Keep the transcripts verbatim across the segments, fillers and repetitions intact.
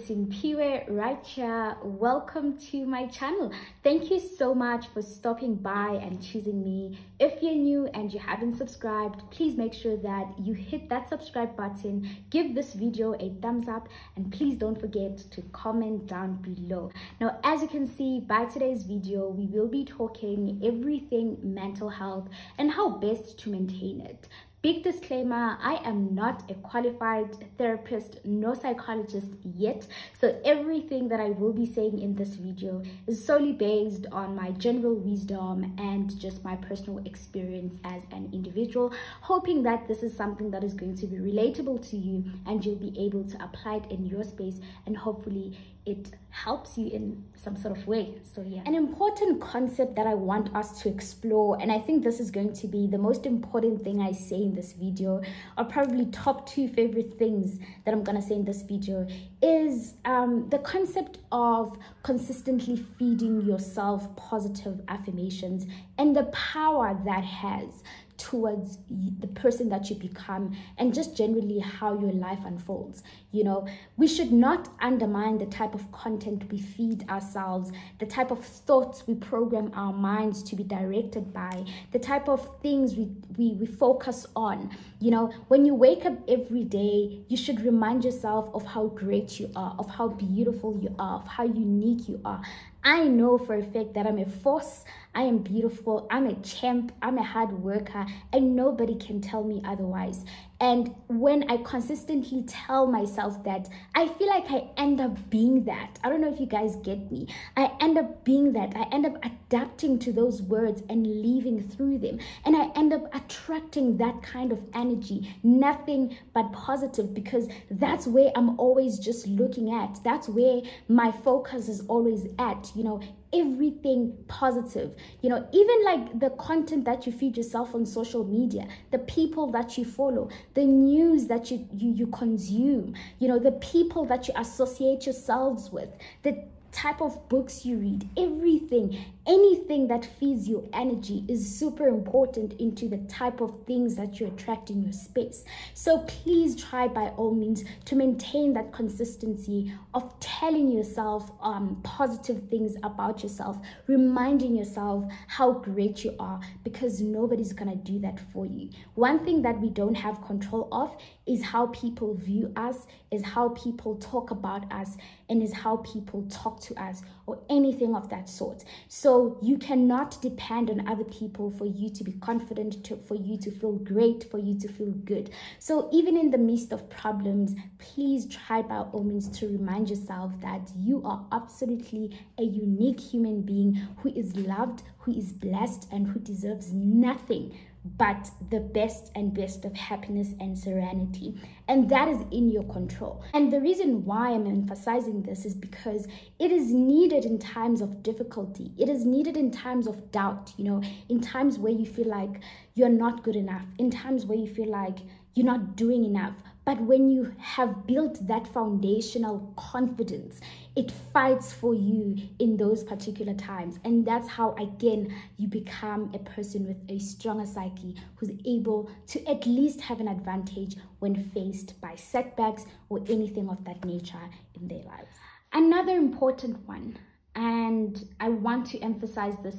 It's Phiwe right here. Welcome to my channel. Thank you so much for stopping by and choosing me. If you're new and you haven't subscribed, please make sure that you hit that subscribe button, give this video a thumbs up, and please don't forget to comment down below. Now, as you can see by today's video, we will be talking everything mental health and how best to maintain it. Big disclaimer, I am not a qualified therapist nor psychologist yet, so everything that I will be saying in this video is solely based on my general wisdom and just my personal experience as an individual, hoping that this is something that is going to be relatable to you and you'll be able to apply it in your space, and hopefully it helps you in some sort of way. So yeah, an important concept that I want us to explore, and I think this is going to be the most important thing I say in this video, or probably top two favorite things that I'm gonna say in this video, is um, the concept of consistently feeding yourself positive affirmations and the power that has towards the person that you become, and just generally how your life unfolds. You know, we should not undermine the type of content we feed ourselves, the type of thoughts we program our minds to be directed by, the type of things we, we, we focus on. You know, when you wake up every day, you should remind yourself of how great you are, of how beautiful you are, of how unique you are. I know for a fact that I'm a force, I am beautiful, I'm a champ, I'm a hard worker, and nobody can tell me otherwise. And when I consistently tell myself that, I feel like I end up being that. I don't know if you guys get me. I end up being that. I end up adapting to those words and living through them. And I end up attracting that kind of energy, nothing but positive, because that's where I'm always just looking at. That's where my focus is always at, you know, everything positive. You know, even like the content that you feed yourself on social media, the people that you follow, the news that you, you, you consume, you know, the people that you associate yourselves with, the type of books you read, everything, anything that feeds your energy is super important into the type of things that you attract in your space. So please try by all means to maintain that consistency of telling yourself um, positive things about yourself, reminding yourself how great you are, because nobody's gonna do that for you. One thing that we don't have control of is how people view us, is how people talk about us, and is how people talk to us, or anything of that sort. So you cannot depend on other people for you to be confident, to, for you to feel great, for you to feel good. So even in the midst of problems, please try by all means to remind yourself that you are absolutely a unique human being who is loved, who is blessed, and who deserves nothing but the best and best of happiness and serenity, and that is in your control. And the reason why I'm emphasizing this is because it is needed in times of difficulty. It is needed in times of doubt, you know, in times where you feel like you're not good enough, in times where you feel like you're not doing enough. But when you have built that foundational confidence, it fights for you in those particular times. And that's how, again, you become a person with a stronger psyche who's able to at least have an advantage when faced by setbacks or anything of that nature in their lives. Another important one, and I want to emphasize this,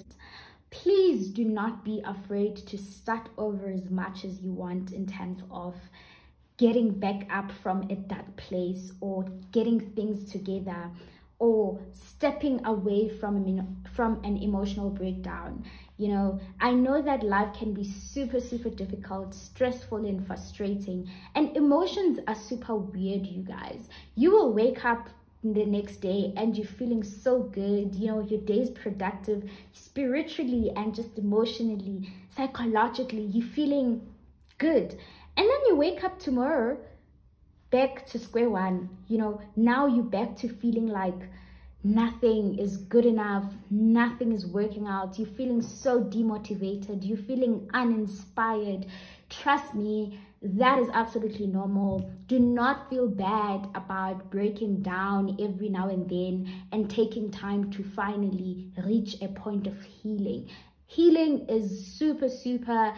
please do not be afraid to start over as much as you want in terms of getting back up from a dark place, or getting things together, or stepping away from, from an emotional breakdown. You know, I know that life can be super, super difficult, stressful, and frustrating, and emotions are super weird, you guys. You will wake up the next day and you're feeling so good, you know, your day is productive, spiritually and just emotionally, psychologically, you're feeling good. And then you wake up tomorrow back to square one. You know, now you're back to feeling like nothing is good enough, nothing is working out. You're feeling so demotivated, you're feeling uninspired. Trust me, that is absolutely normal. Do not feel bad about breaking down every now and then and taking time to finally reach a point of healing. Healing is super, super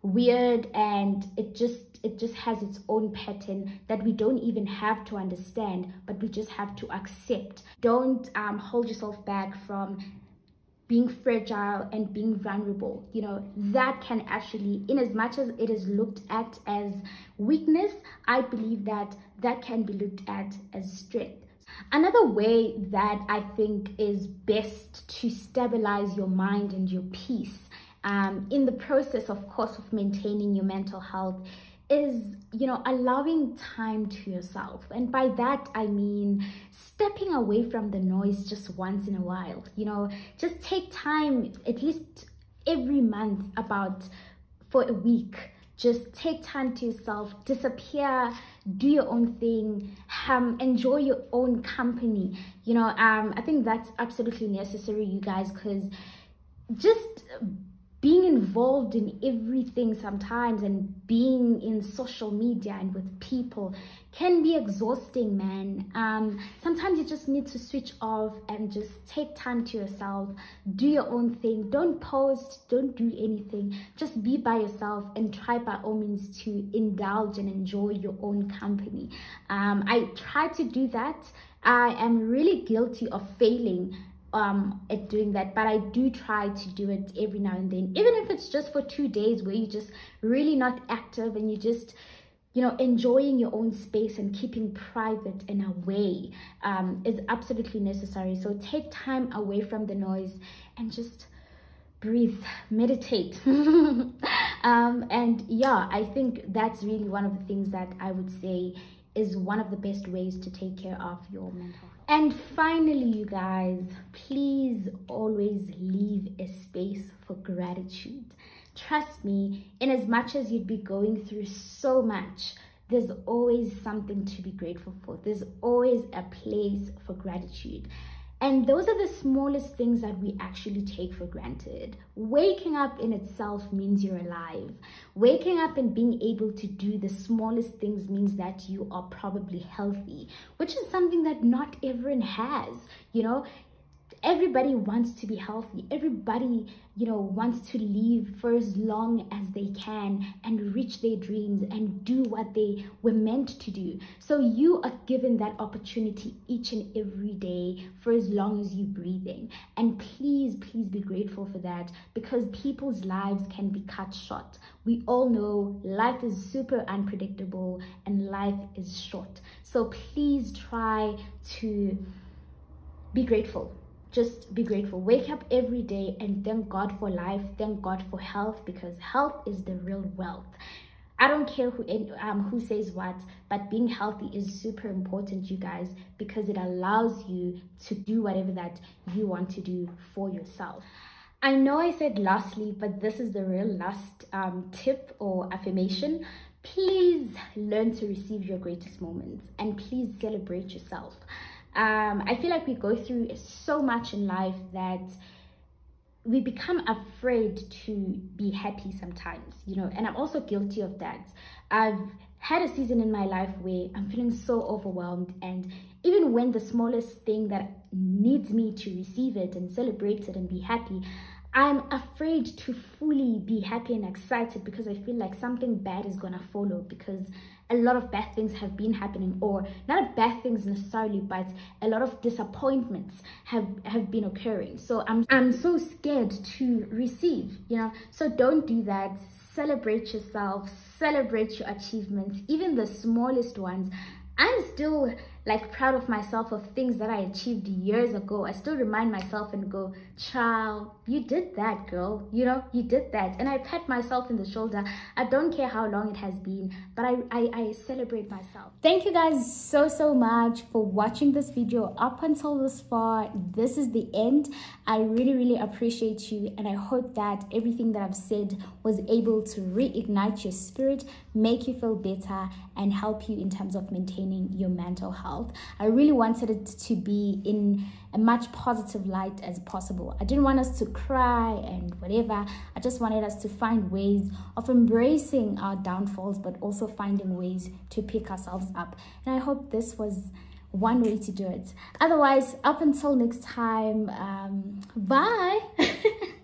weird, and it just it just has its own pattern that we don't even have to understand, but we just have to accept. Don't um, hold yourself back from being fragile and being vulnerable. You know, that can actually, in as much as it is looked at as weakness, I believe that that can be looked at as strength. Another way that I think is best to stabilize your mind and your peace um, in the process, of course, of maintaining your mental health is, you know, allowing time to yourself. And by that, I mean stepping away from the noise just once in a while. You know, just take time, at least every month, about for a week. Just take time to yourself, disappear, do your own thing, um, enjoy your own company. You know, um, I think that's absolutely necessary, you guys, because just being involved in everything sometimes and being in social media and with people can be exhausting, man. Um, sometimes you just need to switch off and just take time to yourself, do your own thing. Don't post, don't do anything. Just be by yourself and try by all means to indulge and enjoy your own company. Um, I try to do that. I am really guilty of failing um at doing that, but I do try to do it every now and then, even if it's just for two days where you're just really not active and you just, you know, enjoying your own space and keeping private and away um is absolutely necessary. So take time away from the noise and just breathe, meditate. um and yeah, I think that's really one of the things that I would say is one of the best ways to take care of your mental health. And finally, you guys, please always leave a space for gratitude. Trust me, in as much as you'd be going through so much, there's always something to be grateful for. There's always a place for gratitude. And those are the smallest things that we actually take for granted. Waking up in itself means you're alive. Waking up and being able to do the smallest things means that you are probably healthy, which is something that not everyone has, you know. Everybody wants to be healthy. Everybody, you know, wants to live for as long as they can and reach their dreams and do what they were meant to do. So you are given that opportunity each and every day for as long as you're breathing. And please, please be grateful for that, because people's lives can be cut short. We all know life is super unpredictable and life is short. So please try to be grateful. Just be grateful. Wake up every day and thank God for life. Thank God for health, because health is the real wealth. I don't care who um who says what, but being healthy is super important, you guys, because it allows you to do whatever that you want to do for yourself. I know I said lastly, but this is the real last um tip or affirmation. Please learn to receive your greatest moments, and please celebrate yourself. Um, I feel like we go through so much in life that we become afraid to be happy sometimes, you know, and I'm also guilty of that. I've had a season in my life where I'm feeling so overwhelmed, and even when the smallest thing that needs me to receive it and celebrate it and be happy, I'm afraid to fully be happy and excited, because I feel like something bad is gonna follow, because a lot of bad things have been happening, or not bad things necessarily, but a lot of disappointments have have been occurring. So I'm I'm so scared to receive, you know. So don't do that. Celebrate yourself, celebrate your achievements, even the smallest ones. I'm still like proud of myself of things that I achieved years ago. I still remind myself and go, child, you did that, girl. You know, you did that. And I pat myself in the shoulder. I don't care how long it has been, but I, I, I celebrate myself. Thank you guys so, so much for watching this video up until this far. This is the end. I really, really appreciate you. And I hope that everything that I've said was able to reignite your spirit, make you feel better, and help you in terms of maintaining your mental health. I really wanted it to be in a much positive light as possible. I didn't want us to cry and whatever. I just wanted us to find ways of embracing our downfalls, but also finding ways to pick ourselves up. And I hope this was one way to do it. Otherwise, up until next time, um, bye.